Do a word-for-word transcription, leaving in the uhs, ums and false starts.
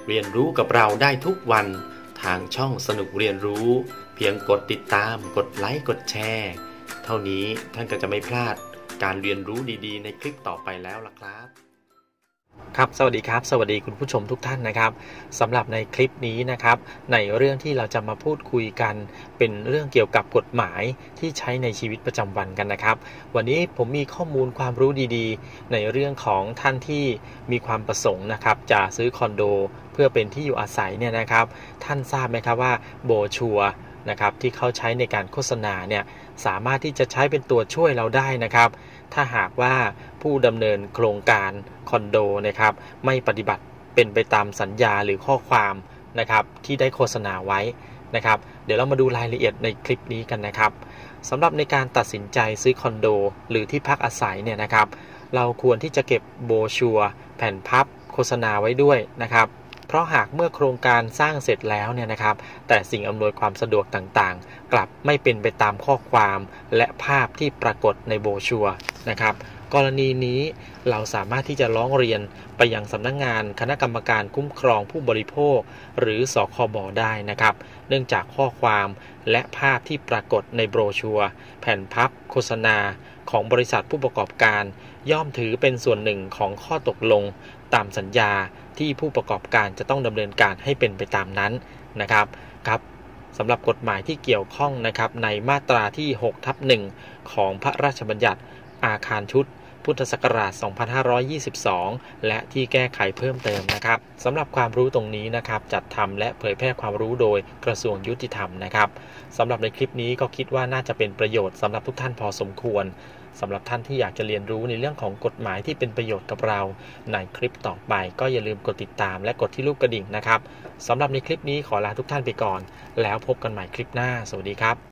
เรียนรู้กับเราได้ทุกวันทางช่องสนุกเรียนรู้เพียงกดติดตามกดไลค์กดแชร์เท่านี้ท่านก็จะไม่พลาดการเรียนรู้ดีๆในคลิปต่อไปแล้วล่ะครับครับสวัสดีครับสวัสดีคุณผู้ชมทุกท่านนะครับสำหรับในคลิปนี้นะครับในเรื่องที่เราจะมาพูดคุยกันเป็นเรื่องเกี่ยวกับกฎหมายที่ใช้ในชีวิตประจำวันกันนะครับวันนี้ผมมีข้อมูลความรู้ดีๆในเรื่องของท่านที่มีความประสงค์นะครับจะซื้อคอนโดเพื่อเป็นที่อยู่อาศัยเนี่ยนะครับท่านทราบไหมครับว่าโบรชัวร์นะครับที่เขาใช้ในการโฆษณาเนี่ยสามารถที่จะใช้เป็นตัวช่วยเราได้นะครับถ้าหากว่าผู้ดำเนินโครงการคอนโดนะครับไม่ปฏิบัติเป็นไปตามสัญญาหรือข้อความนะครับที่ได้โฆษณาไว้นะครับเดี๋ยวเรามาดูรายละเอียดในคลิปนี้กันนะครับสำหรับในการตัดสินใจซื้อคอนโดหรือที่พักอาศัยเนี่ยนะครับเราควรที่จะเก็บโบรชัวร์แผ่นพับโฆษณาไว้ด้วยนะครับเพราะหากเมื่อโครงการสร้างเสร็จแล้วเนี่ยนะครับแต่สิ่งอำนวยความสะดวกต่างๆกลับไม่เป็นไปตามข้อความและภาพที่ปรากฏในโบรชัวร์นะครับกรณีนี้เราสามารถที่จะร้องเรียนไปยังสำนักงานคณะกรรมการคุ้มครองผู้บริโภคหรือสคบได้นะครับเนื่องจากข้อความและภาพที่ปรากฏในโบรชัวร์แผ่นพับโฆษณาของบริษัทผู้ประกอบการย่อมถือเป็นส่วนหนึ่งของข้อตกลงตามสัญญาที่ผู้ประกอบการจะต้องดำเนินการให้เป็นไปตามนั้นนะครับครับสำหรับกฎหมายที่เกี่ยวข้องนะครับในมาตราที่ หกทับหนึ่ง ของพระราชบัญญัติอาคารชุดพุทธศักราช สองพันห้าร้อยยี่สิบสอง และที่แก้ไขเพิ่มเติมนะครับสำหรับความรู้ตรงนี้นะครับจัดทำและเผยแพร่ความรู้โดยกระทรวงยุติธรรมนะครับสำหรับในคลิปนี้ก็คิดว่าน่าจะเป็นประโยชน์สำหรับทุกท่านพอสมควรสำหรับท่านที่อยากจะเรียนรู้ในเรื่องของกฎหมายที่เป็นประโยชน์กับเราในคลิปต่อไปก็อย่าลืมกดติดตามและกดที่รูปกระดิ่งนะครับสำหรับในคลิปนี้ขอลาทุกท่านไปก่อนแล้วพบกันใหม่คลิปหน้าสวัสดีครับ